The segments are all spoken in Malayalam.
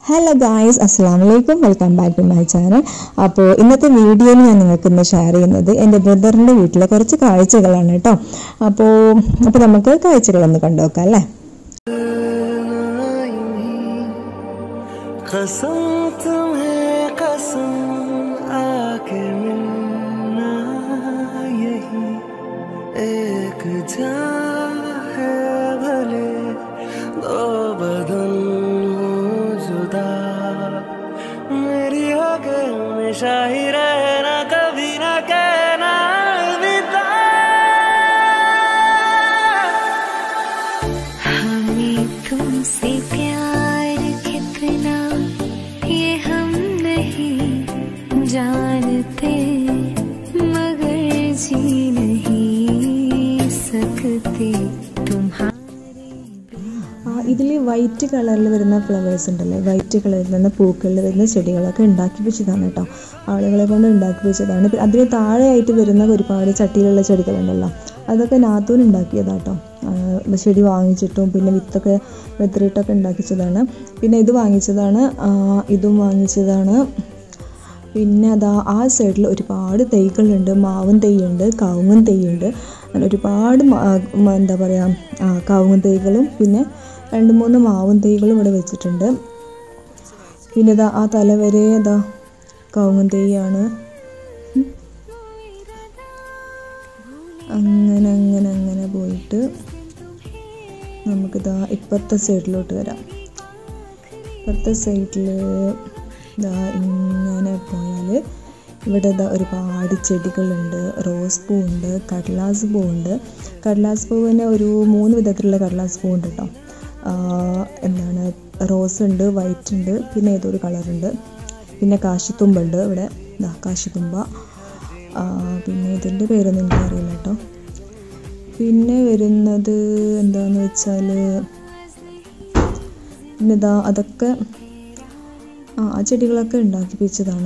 ഹലോ ഗായ്സ്, അസ്സലാമു അലൈക്കും. Welcome back to my channel. അപ്പോൾ ഇന്നത്തെ വീഡിയോയിൽ ഞാൻ നിങ്ങൾക്ക് ഇന്ന് ഷെയർ ചെയ്യുന്നത് എൻ്റെ ബ്രദറിൻ്റെ വീട്ടിലെ കുറച്ച് കാഴ്ചകളാണ് കേട്ടോ. അപ്പോൾ നമുക്ക് കാഴ്ചകളൊന്ന് കണ്ടുനോക്കാം അല്ലേ. शाही रहना कभी ना कहना अलविदा हमें तुमसे प्यार कितना ये हम नहीं जानते मगर जी नहीं सकते तुम्हारे ഇതിൽ വൈറ്റ് കളറിൽ വരുന്ന ഫ്ലവേഴ്സ് ഉണ്ടല്ലേ, വൈറ്റ് കളറിൽ വരുന്ന പൂക്കളിൽ വരുന്ന ചെടികളൊക്കെ ഉണ്ടാക്കി വെച്ചതാണ് കേട്ടോ. ആളുകളെ കൊണ്ട് ഉണ്ടാക്കി വെച്ചതാണ്. അതിന് താഴെയായിട്ട് വരുന്ന ഒരുപാട് ചട്ടിയിലുള്ള ചെടികളുണ്ടല്ലോ, അതൊക്കെ നാത്തൂൻ ഉണ്ടാക്കിയതാട്ടോ. ചെടി വാങ്ങിച്ചിട്ടും പിന്നെ വിത്തൊക്കെ വെത്തിരിട്ടൊക്കെ ഉണ്ടാക്കിച്ചതാണ്. പിന്നെ ഇത് വാങ്ങിച്ചതാണ്, ഇതും വാങ്ങിച്ചതാണ്. പിന്നെ അതാ ആ സൈഡിൽ ഒരുപാട് തൈകളുണ്ട്. മാവൻ തൈയുണ്ട്, കവുങ്ങൻ തൈയുണ്ട്. അങ്ങനെ ഒരുപാട് എന്താ പറയുക കവുങ്ങൻ തൈകളും പിന്നെ 2-3 മാവൻ തൈകളും ഇവിടെ വെച്ചിട്ടുണ്ട്. പിന്നെ ഇതാ ആ തലവരെ ഇതാ കവുങ്ങൻ തൈയാണ്. അങ്ങനെ അങ്ങനെ അങ്ങനെ പോയിട്ട് നമുക്കിതാ ഇപ്പുറത്തെ സൈഡിലോട്ട് വരാം. ഇപ്പുറത്തെ സൈഡിൽ ഇതാ ഇങ്ങനെ പോയാൽ ഇവിടെ ഇതാ ഒരുപാട് ചെടികളുണ്ട്. റോസ് പൂവുണ്ട്, കടലാസ് പൂവുണ്ട്. കടലാസ് പൂവിന് ഒരു 3 വിധത്തിലുള്ള കടലാസ് പൂവുണ്ട് കേട്ടോ. എന്താണ്, റോസ് ഉണ്ട്, വൈറ്റ് ഉണ്ട്, പിന്നെ ഏതൊരു കളറുണ്ട്. പിന്നെ കാശിത്തുമ്പുണ്ട് ഇവിടെ, ഇതാ കാശിത്തുമ്പ. പിന്നെ ഇതിൻ്റെ പേരൊന്നും എനിക്കറിയില്ല കേട്ടോ. പിന്നെ വരുന്നത് എന്താണെന്ന് വെച്ചാൽ പിന്നെ ഇതാ അതൊക്കെ ആ ചെടികളൊക്കെ ഉണ്ടാക്കി വെച്ചതാണ്.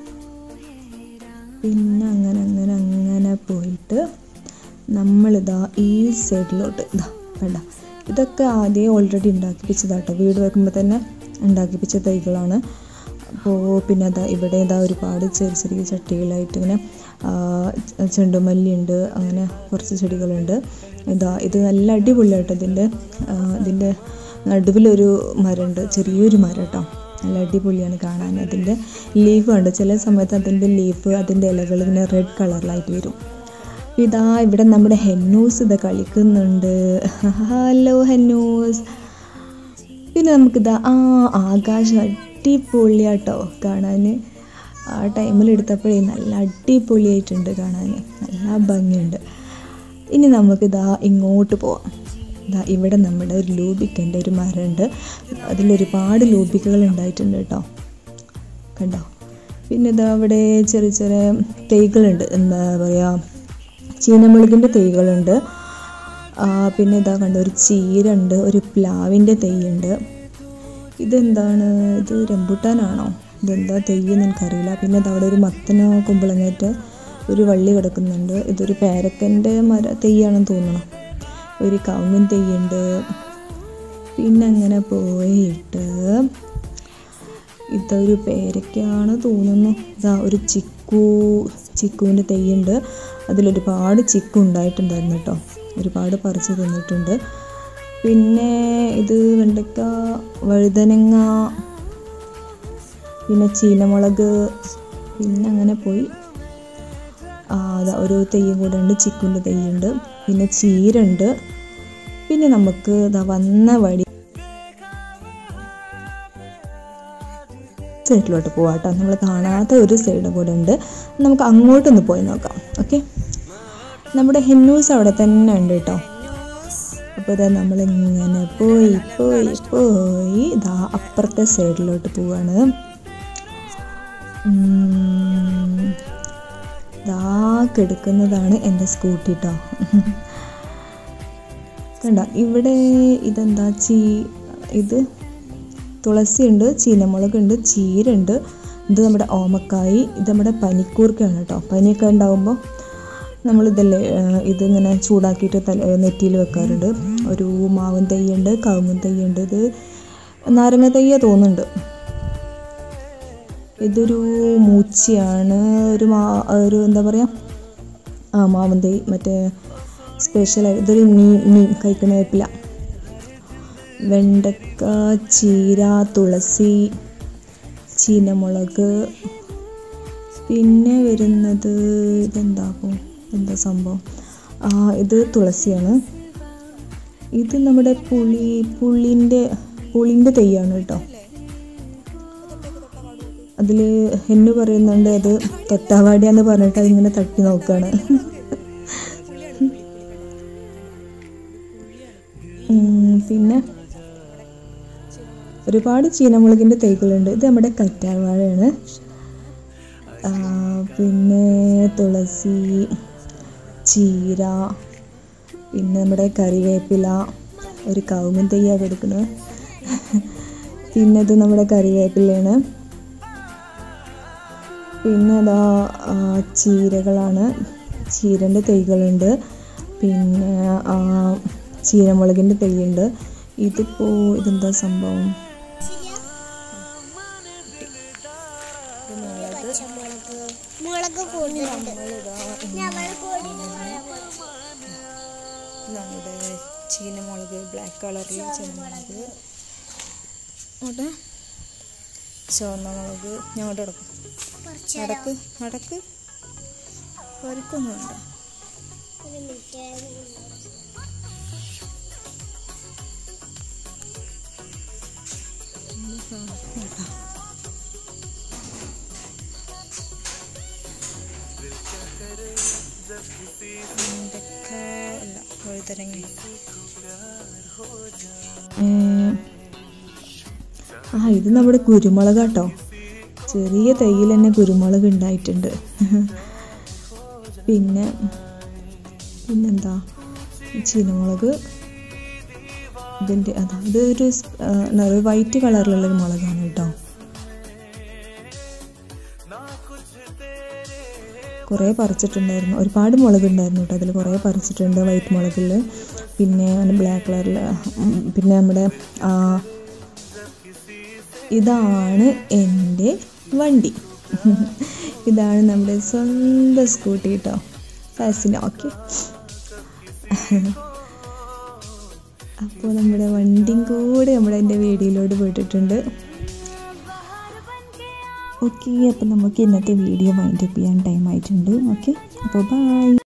പിന്നെ അങ്ങനെ അങ്ങനെ അങ്ങനെ പോയിട്ട് നമ്മളിതാ ഈ സൈഡിലോട്ട് ഇതാ വേണ്ട, ഇതൊക്കെ ആദ്യം ഓൾറെഡി ഉണ്ടാക്കി വെച്ചതാട്ടോ. വീട് വെക്കുമ്പോൾ തന്നെ ഉണ്ടാക്കി വെച്ച തൈകളാണ്. അപ്പോൾ പിന്നെ അതാ ഇവിടെ ഇതാ ഒരുപാട് ചെറിയ ചെറിയ ചട്ടികളായിട്ട് ഇങ്ങനെ ചെണ്ടുമല്ലിയുണ്ട്, അങ്ങനെ കുറച്ച് ചെടികളുണ്ട്. ഇത് നല്ല അടിപൊളിയാട്ടോ. ഇതിൻ്റെ നടുവിലൊരു മരമുണ്ട്, ചെറിയൊരു മരം കേട്ടോ. നല്ല അടിപൊളിയാണ് കാണാൻ. അതിൻ്റെ ലീഫ് ഉണ്ട്, ചില സമയത്ത് അതിൻ്റെ ലീഫ് അതിൻ്റെ ഇലകൾ ഇങ്ങനെ റെഡ് കളറിലായിട്ട് വരും. ഇതാ ഇവിടെ നമ്മുടെ ഹെന്നൂസ് ഇത് കളിക്കുന്നുണ്ട്. ഹലോ ഹെന്നൂസ്. പിന്നെ നമുക്കിതാ ആകാശം അടിപൊളിയാട്ടോ കാണാൻ. ആ ടൈമിൽ എടുത്തപ്പോഴേ നല്ല അടിപൊളിയായിട്ടുണ്ട് കാണാൻ, നല്ല ഭംഗിയുണ്ട്. ഇനി നമുക്കിതാ ഇങ്ങോട്ട് പോവാം. ഇവിടെ നമ്മുടെ ഒരു ലൂബിക്കൻ്റെ ഒരു മരമുണ്ട്, അതിലൊരുപാട് ലൂബിക്കകൾ ഉണ്ടായിട്ടുണ്ട് കേട്ടോ, കണ്ടോ. പിന്നെ ഇതാ അവിടെ ചെറിയ ചെറിയ തൈകളുണ്ട്, എന്താ പറയുക, ചീനമുളകിൻ്റെ തൈകളുണ്ട്. പിന്നെ ഇതാ കണ്ടോ, ഒരു ചീരണ്ട്, ഒരു പ്ലാവിൻ്റെ തൈയുണ്ട്. ഇതെന്താണ്, ഇത് റംബൂട്ടാനാണോ, ഇതെന്താ തൈയെന്ന് എനിക്കറിയില്ല. പിന്നെ ഇതാ അവിടെ ഒരു മത്തനോ കുമ്പളങ്ങേറ്റ ഒരു വള്ളി കിടക്കുന്നുണ്ട്. ഇതൊരു പേരക്കൻ്റെ തൈയാണെന്ന് തോന്നണം. ഒരു കവുങ്ങൻ തൈയുണ്ട്. പിന്നെ അങ്ങനെ പോയിട്ട് ഇതൊരു പേരയ്ക്കാണ് തോന്നുന്നു. ഇതാ ഒരു ചിക്കുവിൻ്റെ തൈയുണ്ട്. അതിലൊരുപാട് ചിക്കു ഉണ്ടായിട്ടുണ്ടായിരുന്നു കേട്ടോ, ഒരുപാട് പറിച്ച് തിന്നിട്ടുണ്ട്. പിന്നെ ഇത് വെണ്ടയ്ക്ക, വഴുതനങ്ങ, പിന്നെ ചീനമുളക്. പിന്നെ അങ്ങനെ പോയി അതാ ഒരു തെയ്യം കൂടെ ഉണ്ട്, ചിക്കുൻ്റെ തെയ്യുണ്ട്. പിന്നെ ചീരുണ്ട്. പിന്നെ നമുക്ക് ഇതാ വന്ന വഴി സൈഡിലോട്ട് പോവാം കേട്ടോ. നമ്മൾ കാണാത്ത ഒരു സൈഡ് കൂടെ ഉണ്ട്, നമുക്ക് അങ്ങോട്ടൊന്ന് പോയി നോക്കാം. ഓക്കെ, നമ്മുടെ ഹെന്നൂസ് അവിടെ തന്നെ ഉണ്ട് കേട്ടോ. അപ്പോൾ ഇതാ നമ്മളിങ്ങനെ പോയി പോയി പോയി ഇതാ അപ്പുറത്തെ സൈഡിലോട്ട് പോവാണ്. ഇതാ കിടക്കുന്നതാണ് എൻ്റെ സ്കൂട്ടി കേട്ടോ. കണ്ട ഇവിടെ ഇതെന്താ ഇത് തുളസിയുണ്ട്, ചീനമുളകുണ്ട്, ചീരുണ്ട്. ഇത് നമ്മുടെ ഓമക്കായി, ഇത് നമ്മുടെ പനിക്കൂർക്കയാണ് കേട്ടോ. പനിയൊക്കെ ഉണ്ടാകുമ്പോൾ നമ്മളിതല്ലേ ഇതിങ്ങനെ ചൂടാക്കിയിട്ട് നെറ്റിയിൽ വെക്കാറുണ്ട്. ഒരു മാവൻ തൈയുണ്ട്, കവുങ്ങൻ തൈയുണ്ട്, ഇത് നാരങ്ങ തൈയ്യ തോന്നുന്നുണ്ട്. ഇതൊരു മൂച്ചിയാണ്, ഒരു എന്താ പറയുക മാവൻ തൈ, മറ്റേ സ്പെഷ്യലായി ഇതൊരു മീൻ കഴിക്കണ വേപ്പില, വെണ്ടക്ക, ചീര, തുളസി, ചീനമുളക്, പിന്നെ വരുന്നത് എന്താ സംഭവം, ഇത് തുളസിയാണ്. ഇത് നമ്മുടെ പുളിൻ്റെ തൈയാണ് കേട്ടോ. അതിൽ എന്നു പറയുന്നുണ്ട് അത് തൊട്ടാവാടിയാന്ന് പറഞ്ഞിട്ട് അതിങ്ങനെ തട്ടി നോക്കുകയാണ്. പിന്നെ ഒരുപാട് ചീനമുളകിൻ്റെ തൈകളുണ്ട്. ഇത് നമ്മുടെ കറ്റാർവാഴയാണ്. പിന്നെ തുളസി, ചീര, പിന്നെ നമ്മുടെ കറിവേപ്പില, ഒരു കവുങ്ങിൻ തൈയാണ് കൊടുക്കുന്നത്. പിന്നെ ഇത് നമ്മുടെ കറിവേപ്പിലയാണ്. പിന്നെ അതാ ചീരകളാണ്, ചീരൻ്റെ തൈകളുണ്ട്. പിന്നെ ചീനമുളകിൻ്റെ തൈയുണ്ട്. ഇതെന്താ സംഭവം, നമ്മുടെ ചീനമുളക്, ബ്ലാക്ക് കളറിൽ ചീനമുളക്, അവിടെ ചുവന്ന മുളക്. ഞങ്ങളുടെ അടക്ക് പരിക്കൊന്നുമുണ്ട്. ഇത് നമ്മുടെ കുരുമുളക് കേട്ടോ. ചെറിയ തൈയിൽ തന്നെ കുരുമുളക് ഉണ്ടായിട്ടുണ്ട്. പിന്നെന്താ ചീനമുളക്. ഇതൊരു വൈറ്റ് കളറിലുള്ളൊരു മുളകാണ് കേട്ടോ. കുറേ പറിച്ചിട്ടുണ്ടായിരുന്നു, ഒരുപാട് മുളക് ഉണ്ടായിരുന്നു കേട്ടോ. അതിൽ കുറേ പറിച്ചിട്ടുണ്ട് വൈറ്റ് മുളകിൽ. പിന്നെ ബ്ലാക്ക് കളറിൽ. പിന്നെ നമ്മുടെ ഇതാണ് എൻ്റെ വണ്ടി. ഇതാണ് നമ്മുടെ സ്വന്തം സ്കൂട്ടി കേട്ടോ, ഫാസിനോ. ഓക്കെ, അപ്പോൾ നമ്മുടെ വണ്ടിയും കൂടെ എൻ്റെ വീഡിയോയിലോട്ട് പോയിട്ടുണ്ട്. ഓക്കെ, അപ്പോൾ നമുക്ക് ഇന്നത്തെ വീഡിയോ വൈൻഡപ്പ് ചെയ്യാൻ ടൈം ആയിട്ടുണ്ട്. ഓക്കെ, അപ്പോൾ ബൈ.